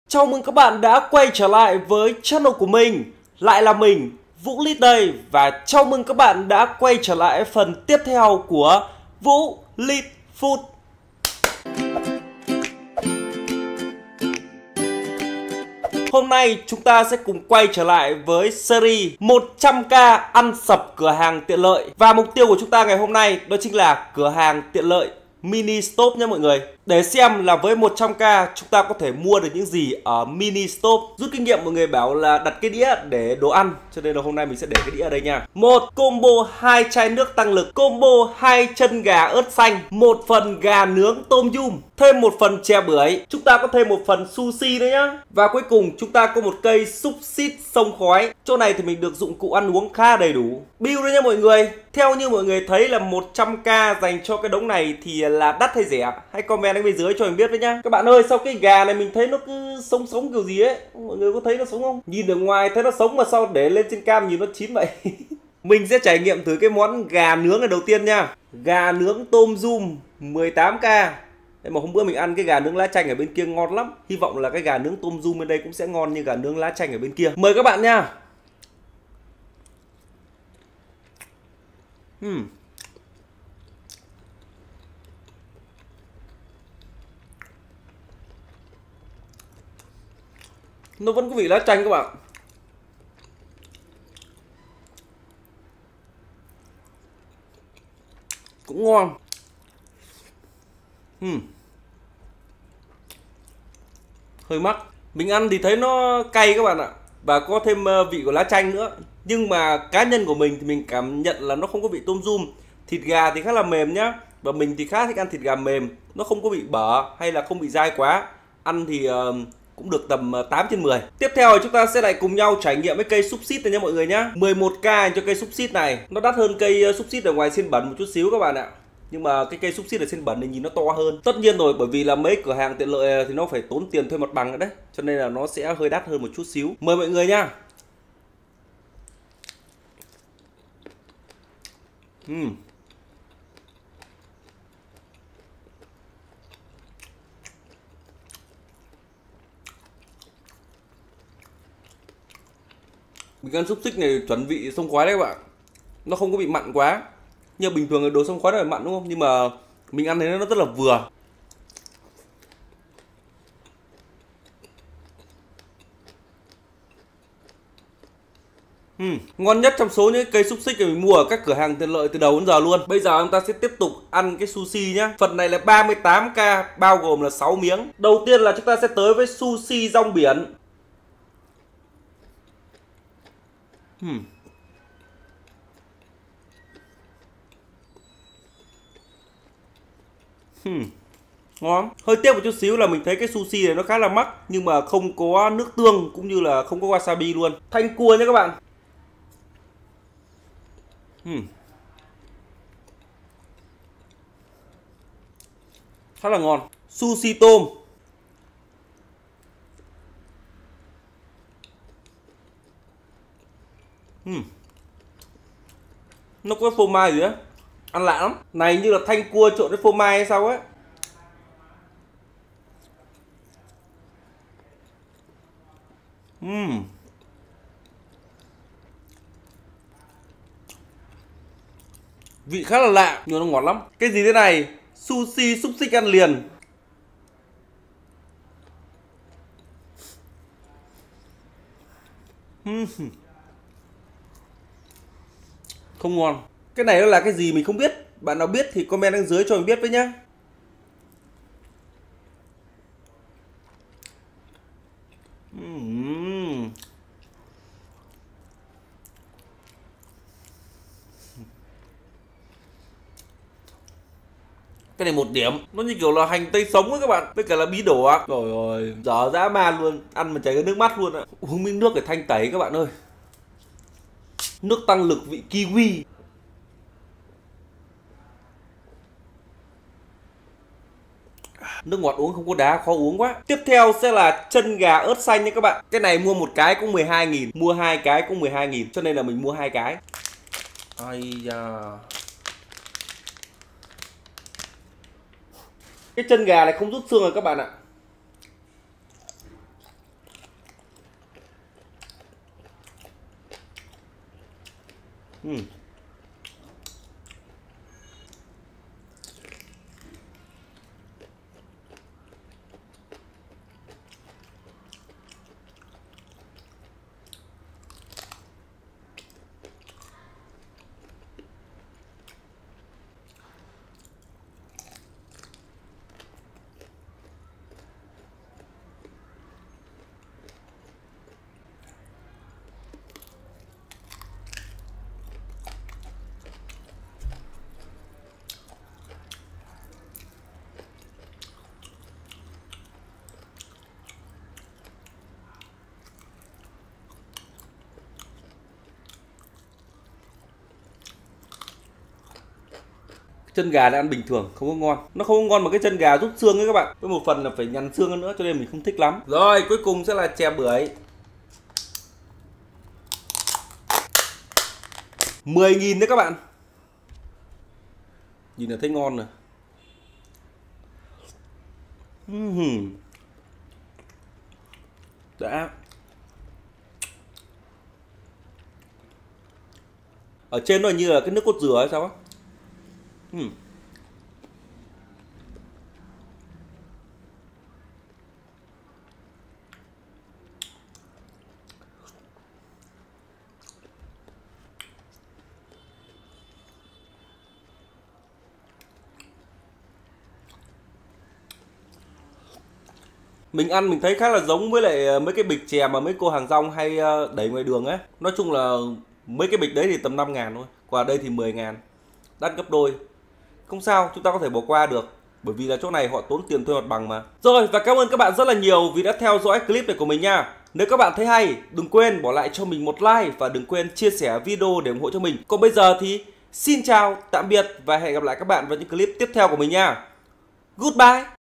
Chào mừng các bạn đã quay trở lại với channel của mình. Lại là mình, Vũ Lít đây. Và chào mừng các bạn đã quay trở lại phần tiếp theo của Vũ Lít Food. Hôm nay chúng ta sẽ cùng quay trở lại với series 100k ăn sập cửa hàng tiện lợi. Và mục tiêu của chúng ta ngày hôm nay đó chính là cửa hàng tiện lợi Mini Stop nha mọi người. Để xem là với 100k chúng ta có thể mua được những gì ở Mini Stop. Rút kinh nghiệm mọi người bảo là đặt cái đĩa để đồ ăn, cho nên là hôm nay mình sẽ để cái đĩa ở đây nha. Một combo 2 chai nước tăng lực, combo 2 chân gà ớt xanh, một phần gà nướng tôm yum, thêm một phần chè bưởi, chúng ta có thêm một phần sushi nữa nhá. Và cuối cùng chúng ta có một cây xúc xít sông khói. Chỗ này thì mình được dụng cụ ăn uống khá đầy đủ. Bill đấy nha mọi người. Theo như mọi người thấy là 100k dành cho cái đống này thì là đắt hay rẻ? Hãy comment ở bên dưới cho mình biết với nhá. Các bạn ơi, sao cái gà này mình thấy nó cứ sống sống kiểu gì ấy? Mọi người có thấy nó sống không? Nhìn ở ngoài thấy nó sống mà sao để lên trên cam nhìn nó chín vậy? Mình sẽ trải nghiệm thử cái món gà nướng này đầu tiên nha. Gà nướng tôm yum 18k. Đấy mà hôm bữa mình ăn cái gà nướng lá chanh ở bên kia ngon lắm. Hy vọng là cái gà nướng tôm yum bên đây cũng sẽ ngon như gà nướng lá chanh ở bên kia. Mời các bạn nha. Nó vẫn có vị lá chanh các bạn. Cũng ngon. Hơi mắc. Mình ăn thì thấy nó cay các bạn ạ. Và có thêm vị của lá chanh nữa. Nhưng mà cá nhân của mình thì mình cảm nhận là nó không có vị tôm yum. Thịt gà thì khá là mềm nhá. Và mình thì khá thích ăn thịt gà mềm. Nó không có bị bở hay là không bị dai quá. Ăn thì cũng được tầm 8/10. Tiếp theo thì chúng ta sẽ lại cùng nhau trải nghiệm cái cây xúc xít này nha mọi người nhá. 11k cho cây xúc xít này. Nó đắt hơn cây xúc xít ở ngoài Xiên Bẩn một chút xíu các bạn ạ. Nhưng mà cái cây xúc xít ở Xiên Bẩn này nhìn nó to hơn. Tất nhiên rồi, bởi vì là mấy cửa hàng tiện lợi thì nó phải tốn tiền thuê mặt bằng nữa đấy. Cho nên là nó sẽ hơi đắt hơn một chút xíu. Mời mọi người nha. Mình ăn xúc xích này chuẩn vị sông khoái đấy các bạn. Nó không có bị mặn quá. Như bình thường đồ sông khoái nó phải mặn đúng không? Nhưng mà mình ăn thấy nó rất là vừa. Ngon nhất trong số những cây xúc xích mình mua ở các cửa hàng tiện lợi từ đầu đến giờ luôn. Bây giờ chúng ta sẽ tiếp tục ăn cái sushi nhá. Phần này là 38k bao gồm là 6 miếng. Đầu tiên là chúng ta sẽ tới với sushi rong biển. Ngon. Hơi tiếc một chút xíu là mình thấy cái sushi này nó khá là mắc, nhưng mà không có nước tương cũng như là không có wasabi luôn. Thanh cua nhé các bạn. Khá là ngon. Sushi tôm. Nó có phô mai gì á, ăn lạ lắm. Này như là thanh cua trộn với phô mai hay sao ấy. Vị khá là lạ nhưng nó ngọt lắm. Cái gì thế này? Sushi xúc xích ăn liền. Không ngon. Cái này nó là cái gì mình không biết. Bạn nào biết thì comment bên dưới cho mình biết với nhá. Cái này 1 điểm. Nó như kiểu là hành tây sống ấy các bạn. Với cả là bí đỏ á. Rồi rồi, dở dã man luôn. Ăn mà chảy cái nước mắt luôn ạ. Uống miếng nước để thanh tẩy các bạn ơi. Nước tăng lực vị kiwi. Nước ngọt uống không có đá, khó uống quá. Tiếp theo sẽ là chân gà ớt xanh nha các bạn. Cái này mua một cái cũng 12.000, mua 2 cái cũng 12.000, cho nên là mình mua 2 cái. Ai da. Cái chân gà này không rút xương rồi các bạn ạ. Chân gà này ăn bình thường không có ngon, nó không có ngon mà cái chân gà rút xương ấy các bạn, với một phần là phải nhằn xương hơn nữa cho nên mình không thích lắm. Rồi cuối cùng sẽ là chè bưởi 10.000 đấy các bạn, nhìn là thấy ngon rồi. Đã. Ở trên nó như là cái nước cốt dừa hay sao á. Mình ăn mình thấy khá là giống với lại mấy cái bịch chè mà mấy cô hàng rong hay đẩy ngoài đường ấy. Nói chung là mấy cái bịch đấy thì tầm 5.000 thôi, còn ở đây thì 10.000, đắt gấp đôi. Không sao, chúng ta có thể bỏ qua được, bởi vì là chỗ này họ tốn tiền thuê mặt bằng mà. Rồi, và cảm ơn các bạn rất là nhiều vì đã theo dõi clip này của mình nha. Nếu các bạn thấy hay, đừng quên bỏ lại cho mình một like và đừng quên chia sẻ video để ủng hộ cho mình. Còn bây giờ thì xin chào, tạm biệt và hẹn gặp lại các bạn vào những clip tiếp theo của mình nha. Goodbye.